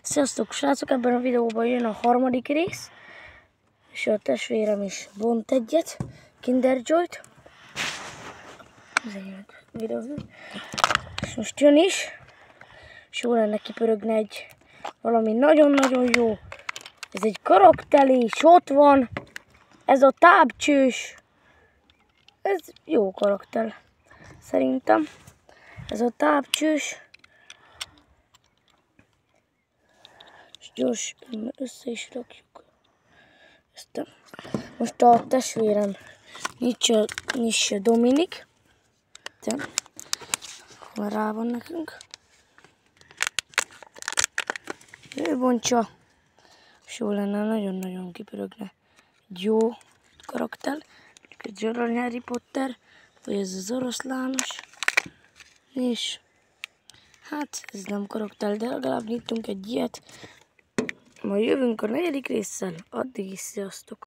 Sziasztok srácok, ebben a videóban jön a harmadik rész, és a testvérem is bont egyet, Kinder Joy-t. És most jön is, és jó lenne kipörögne egy valami nagyon-nagyon jó. Ez egy karakter, és ott van, ez a tápcsős. Ez jó karakter, szerintem. Ez a tápcsős. És gyors össze is rakjuk. Ezt. Most a testvérem nyisse Dominik. Akkor rá van nekünk. Ő bontsa. És jó lenne, nagyon-nagyon kipörögne egy jó karakter. Egy Harry Potter, vagy ez az oroszlános. És hát ez nem karakter, de legalább nyitunk egy ilyet. Majd jövünk a negyedik résszel, addig is sziasztok!